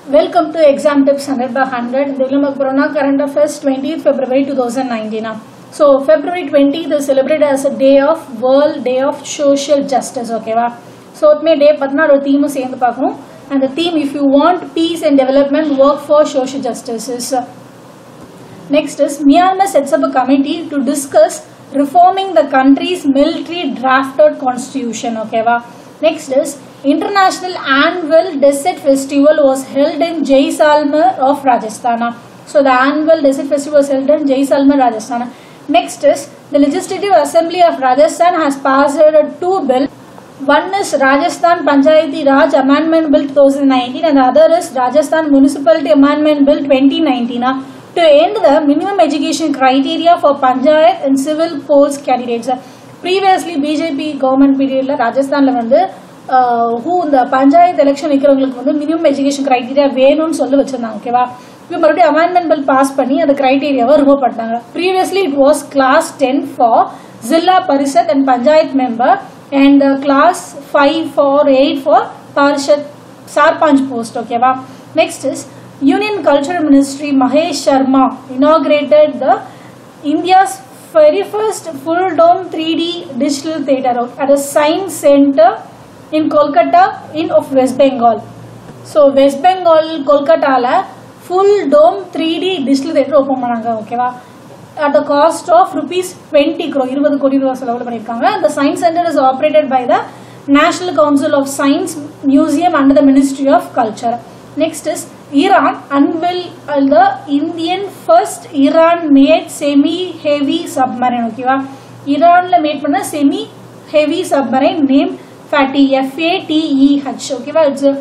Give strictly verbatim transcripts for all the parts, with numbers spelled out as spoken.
Welcome to Exam Tips one hundred by one hundred. This is current affairs twentieth February two thousand nineteen. So February twentieth is celebrated as a day of World Day of Social Justice. Okay, va? So it day patna theme is and the theme, if you want peace and development, work for social justice. Is next is Myanmar sets up a committee to discuss reforming the country's military drafted constitution. Okay, va? Next is International Annual Desert Festival was held in Jaisalmer of Rajasthan. So the annual Desert Festival was held in Jaisalmer, Rajasthan. Next is the Legislative Assembly of Rajasthan has passed two bills. One is Rajasthan Panchayati Raj Amendment Bill twenty nineteen and the other is Rajasthan Municipality Amendment Bill twenty nineteen to end the minimum education criteria for Panchayat and civil post candidates. Previously B J P government period la Rajasthan la vandu Uh, who the Panchayat election minimum education criteria வேணும்னு சொல்லி வச்சிருந்தாங்க ஓகேவா இப்போ மறுபடியும் amendment bill pass பண்ணி அந்த கிரைட்டீரியாவை remove பண்ணாங்க previously it was class ten for Zilla Parishad and Panchayat member and uh, class five for eight for Parishad Sarpanch post ஓகேவா next is Union Culture Ministry Mahesh Sharma inaugurated the India's very first full dome three D digital theatre at a science center in Kolkata in of West Bengal. So West Bengal Kolkata la full dome three D digital theatre open பண்ணாங்க ஓகேவா at the cost of rupees twenty crore twenty கோடி ரூபாய் செலவு பண்ணிருக்காங்க. The science center is operated by the National Council of Science Museum under the Ministry of Culture. Next is Iran unveiled the Indian first Iran made semi heavy submarine ஓகேவா Iran la made பண்ண semi heavy submarine named Fateh, F A T E H. Okay, it's a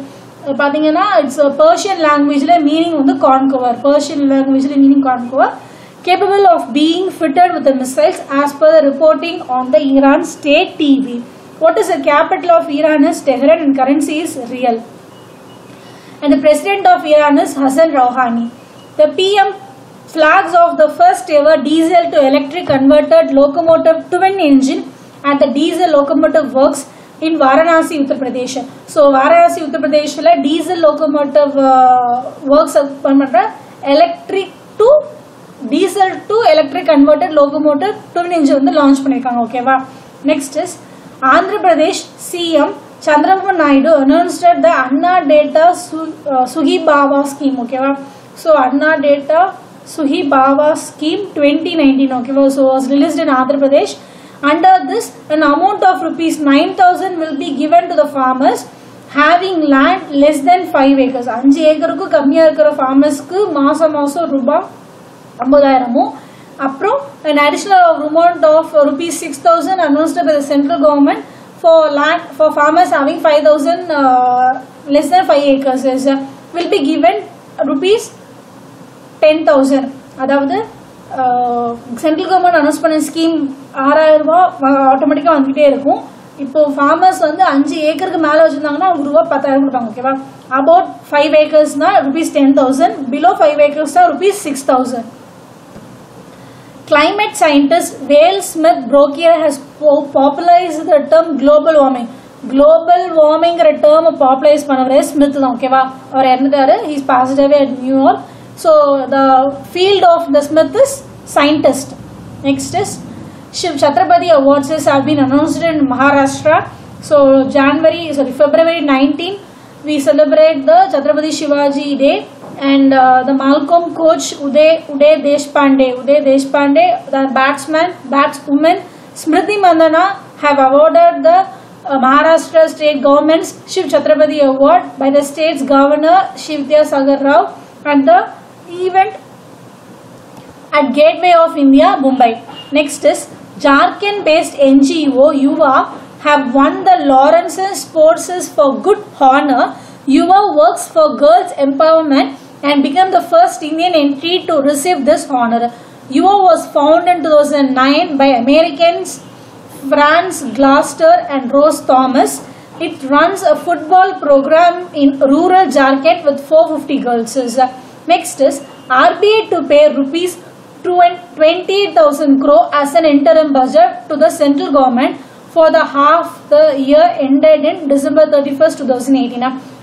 it's a Persian language meaning the conqueror. Persian language meaning conqueror, capable of being fitted with the missiles as per the reporting on the Iran state T V. What is the capital of Iran is Tehran and currency is real. And the president of Iran is Hassan Rouhani. The P M flags of the first ever diesel to electric converted locomotive twin engine at the diesel locomotive works in Varanasi, Uttar Pradesh. So Varanasi, Uttar Pradesh la diesel locomotive uh, works panna electric to diesel to electric converted locomotive twin engine vandu launch pannirukanga okay va. Next is Andhra Pradesh C M Chandrababu Naidu announced the Anna Data Suhi Bhava scheme okay va. So Anna Data Suhi Bhava scheme twenty nineteen okay va. So was released in Andhra Pradesh. Under this, an amount of rupees nine thousand will be given to the farmers having land less than five acres. five acre ku kammiya irukra farmers ku maasam maasam ruba fifty thousand appro an additional amount of rupees six thousand announced by the central government for land for farmers having five thousand uh, less than five acres is, uh, will be given rupees ten thousand. அதாவது central government announce பண்ண scheme ஆறாயிரம் ரூபாய் ஆட்டோமேட்டிக்கா வந்துட்டே இருக்கும். இப்போ farmers வந்து அஞ்சு ஏக்கருக்கு மேல வச்சிருந்தாங்கன்னா ஒரு ரூபா பத்தாயிரம் கொடுப்பாங்க ஓகேவா. அபவுட் ஃபைவ் ஏக்கர்ஸ்னா rupees ten thousand below five ஏக்கர்ஸ்னா rupees six thousand. Climate scientist Wale Smith Brockier has popularized the term global warming. Global warming term popularize பண்ணவரே ஸ்மித் தான் ஓகேவா. அவர் இறந்துட்டாரு. He is passed away at New York. So the field of the Smith is scientist. Next is Shiv Chhatrapati Awards have been announced in Maharashtra. So January sorry February nineteenth we celebrate the Chhatrapati Shivaji Day and uh, the Malcolm coach Uday Uday Deshpande Uday Deshpande the batsman batswoman Smriti Mandana have awarded the uh, Maharashtra state government's Shiv Chhatrapati Award by the state's governor Shiv Vidyasagar Rao and the event at Gateway of India, Mumbai. Next is Jharkhand based N G O Yuva have won the Lawrence Sports for Good Honor. Yuva works for girls empowerment and became the first Indian entry to receive this honor. Yuva was founded in two thousand nine by Americans Franz Glaster and Rose Thomas. It runs a football program in rural Jharkhand with four hundred fifty girls. Next is R B I to pay rupees twenty thousand crore as an interim budget to the central government for the half the year ended in December thirty-first, two thousand eighteen.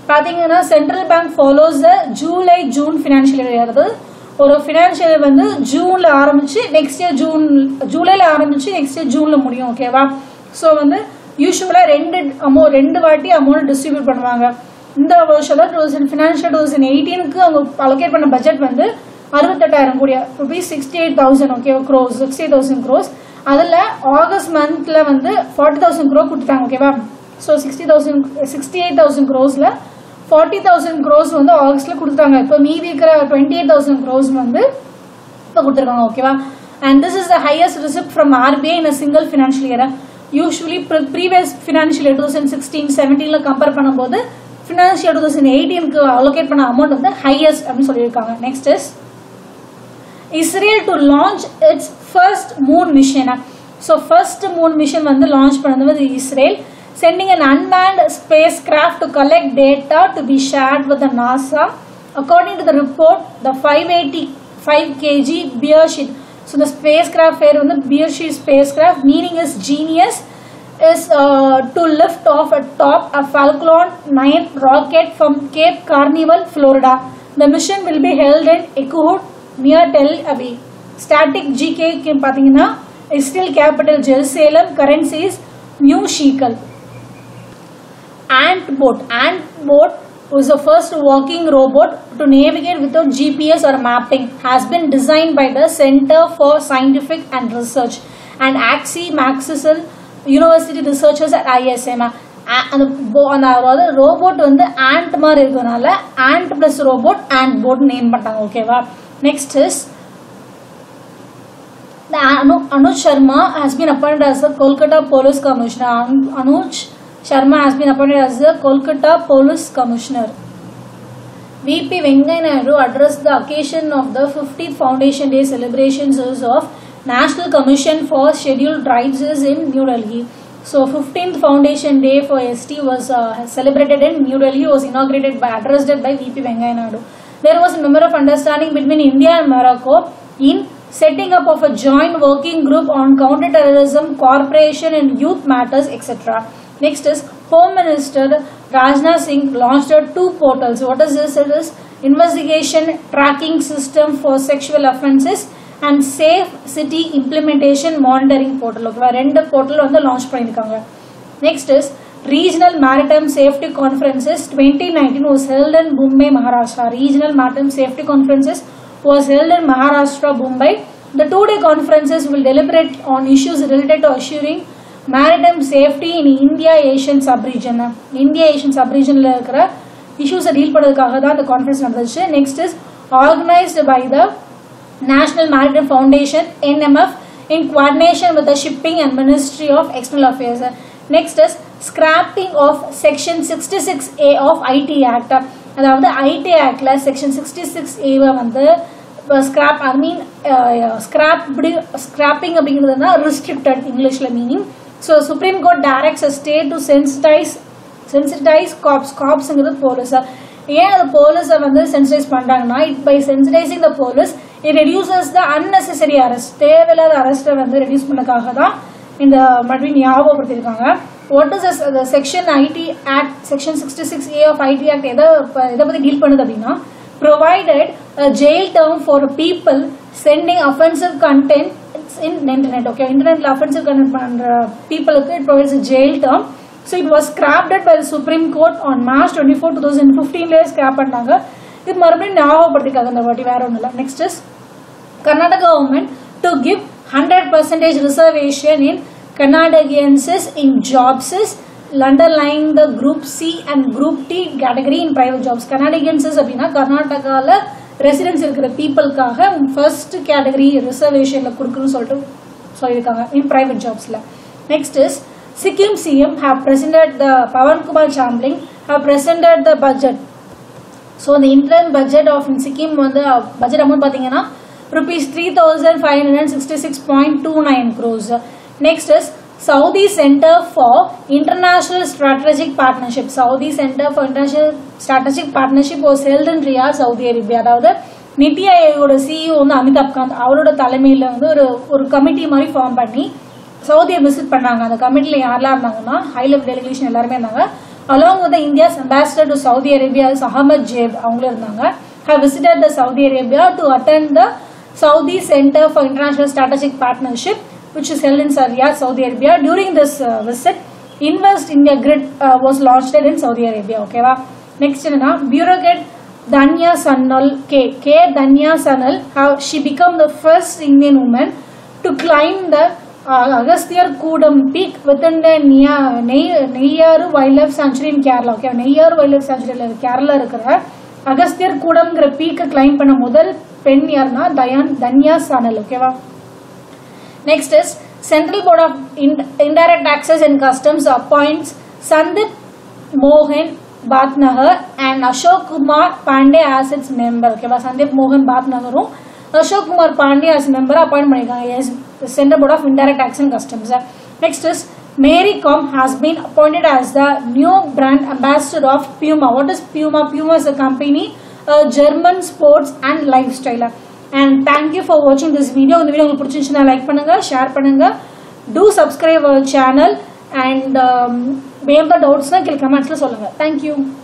பாத்தீங்கன்னா central bank follows the July June financial year. அதாவது ஒரு financial year வந்து ஜூன்ல ஆரம்பிச்சு next year June ஜூலைல ஆரம்பிச்சு next year ஜூன்ல முடியும். ஓகேவா? ஸோ வந்து யூஸ்வலா ரெண்டு அமௌண்ட் ரெண்டு வாட்டி அமௌண்ட் டிஸ்ட்ரிபியூட் பண்ணுவாங்க. இந்த வருஷம் two thousand financial two thousand எயிட்டீனுக்கு அவங்க அலோகேட் பண்ண பட்ஜெட் வந்து அறுபத்தெட்டாயிரம் கோடி rupees sixty eight thousand okay crores sixty thousand crores. அதில் ஆகஸ்ட் மந்த்ல வந்து ஃபார்ட்டி தௌசண்ட் க்ரோ கொடுத்துட்டாங்க. ஓகேவா? So sixty thousand sixty eight thousand க்ரோஸ்ல ஃபார்ட்டி தௌசண்ட் க்ரோஸ் வந்து ஆகஸ்ட்ல கொடுத்துட்டாங்க. இப்போ மீதி இருக்கிற டுவெண்ட்டி எயிட் தௌசண்ட் க்ரோஸ் வந்து இப்போ கொடுத்துருக்காங்க. ஓகேவா? And this is the highest receipt from RBI in a single financial year. Usually previous financial year two thousand sixteen செவன்டீன்ல கம்பேர் பண்ணும்போது ஃபினான்ஷியல் டூ தௌசண்ட் எயிட்டீனுக்கு அலோகேட் பண்ண அமௌண்ட் வந்து ஹையஸ்ட் அப்படின்னு சொல்லியிருக்காங்க. Next is Israel to launch its first moon mission. So first moon mission வந்து launch பண்ணது வந்து Israel, sending an unmanned spacecraft to collect data to be shared with the NASA. According to the report, the five eighty-five kilogram Beresheet. So the spacecraft பேர் வந்து Beresheet spacecraft, meaning is genius, is uh, to lift off atop a Falcon nine rocket from Cape Carnival, Florida. The mission will be held in Ecuador near Tel Aviv. Static G K பாத்தீங்கன்னா Israel capital Jerusalem, currency is new shekel. Ant boat. Ant boat was the first walking robot to navigate without G P S or mapping. Has been designed by the Center for Scientific and Research and Axie Maxwell University researchers at I S M. அந்த அதாவது robot வந்து ant மாதிரி இருக்கிறதுனால ant plus robot ant bot name பண்ணிட்டாங்க. ஓகேவா? Next is the Anu, Anuj Sharma has been appointed as the Kolkata Police Commissioner. Anuj Sharma has been appointed as the Kolkata Police Commissioner. V P Venkaiah Naidu addressed the occasion of the fiftieth Foundation Day celebrations of National Commission for Scheduled Tribes in New Delhi. So fifteenth Foundation Day for S T was uh, celebrated in New Delhi, was inaugurated by addressed by V P Venkaiah Naidu. There was a memorandum of understanding between India and Morocco in setting up of a joint working group on counter-terrorism, cooperation and youth matters, et cetera. Next is Home Minister Rajnath Singh launched two portals. What is this? It is Investigation Tracking System for Sexual Offences and Safe City Implementation Monitoring Portal. Okay, ரெண்டு portal வந்து launch பண்ணிருக்காங்க. Next is Regional Maritime Safety Conferences twenty nineteen was held in Mumbai, Maharashtra. Regional Maritime Safety Conferences was held in Maharashtra, Mumbai. The two-day conferences will deliberate on issues related to assuring maritime safety in India-Asian sub-region. India-Asian sub-regionல இருக்கிற issues deal பண்ணுறதுக்காக தான் இந்த conference நடந்துச்சு. Next is organized by the National Maritime Foundation N M F in coordination with the Shipping and Ministry of External Affairs. Next is scrapping of Section sixty-six A of I T Act. அதாவது I T Actல Section sixty-six A வந்து scrap I mean uh, scrap scrapping அப்படிங்கிறதுனா restricted Englishல meaning. So Supreme Court directs a state to sensitize sensitize cops. Copsங்கிறது police. ஏன் அந்த போலீஸை வந்து sensitize பண்றாங்கன்னா by sensitizing the police it reduces the unnecessary arrest. தேவையில்லாத அரெஸ்ட்டை வந்து reduce பண்ணக்காக தான் இந்த மாதிரி ஞாபகப்படுத்திருக்காங்க. What is this, the section I T Act, section sixty-six A of I T Act எதை எதை பத்தி டீல் பண்ணுது அப்படின்னா provided a jail term for people sending offensive content in internet. Okay, internetல offensive content பண்ற peopleக்கு it provides a jail term. So it was scrapped by the Supreme Court on March twenty-fourth twenty fifteen ல scrap பண்ணாங்க. இது மறுபடியும் ஞாபகப்படுத்திருக்காங்க இந்த வாட்டி, வேற ஒண்ணும் இல்ல. Next is Karnataka government to give one hundred percent reservation in Kannadigensis in jobs is underlying the Group C and Group T category in private jobs. Kannadigensis அப்படின்னா கர்நாடகால ரெசிடென்ஸ் இருக்கிற பீப்புளுக்காக ஃபர்ஸ்ட் கேட்டகரி ரிசர்வேஷன்ல கொடுக்கணும்னு சொல்லிட்டு சொல்லியிருக்காங்க in private jobsல. Next is Sikkim C M have presented the Pawan Kumar Chamling have presented the budget. So the interim budget of in Sikkim வந்து budget amount பாத்தீங்கன்னா rupees three thousand five hundred sixty-six point two nine crores. Next is Saudi Center for International Strategic Partnership. Saudi Center for International Strategic Partnership was held in Riyadh, Saudi Arabia. அதாவது NITI ஆயோகோட C E O வந்து அமிதாப் காந்த் அவரோட தலைமையில வந்து ஒரு ஒரு committee மாதிரி form பண்ணி சவுதியை visit பண்ணாங்க. அந்த கமிட்டில யாரெல்லாம் இருந்தாங்கன்னா ஹை லெவல் டெலிகேஷன் எல்லாருமே இருந்தாங்க. along with the India's ambassador to Saudi Arabia is Ahmed Jaib avanga irundanga have visited the Saudi Arabia to attend the Saudi Center for International Strategic Partnership which is held in Riyadh, Saudi Arabia. During this uh, visit, Invest India Grid uh, was launched in Saudi Arabia. Okay va. Next is bureaucrat Dhanya Sannal K. K. Dhanya Sannal, how she became the first Indian woman to climb the uh, Agasthyar Kudam peak within the Neyyaru Wildlife Sanctuary in Kerala. Okay, Neyyaru Wildlife Sanctuary in Kerala irukra Agasthyar Kudam gra peak climb பண்ண முதல் பெண் யாருன்னா Dhanya Sannal. Okay va. Next is Central Board of Indirect Taxes and Customs appoints Sandip Mohan Bhatnagar and Ashok Kumar Pandey as its member. Okay, Sandip Mohan Bhatnagar Ashok Kumar Pandey as member appoint பண்ணிருக்காங்க. Yes, the Central Board of Indirect Tax and Customs. Next is Mary Com has been appointed as the new brand ambassador of Puma. What is Puma? Puma is a company, a German sports and lifestyle. And thank you for watching this video. இந்த video உங்களுக்கு பிடிச்சிருந்துச்சுனா like பண்ணுங்க, share பண்ணுங்க. Do subscribe our channel and um, வேற ஏதாவது டவுட்ஸ்னா கீழ கமெண்ட்ஸ்ல சொல்லுங்க. Thank you.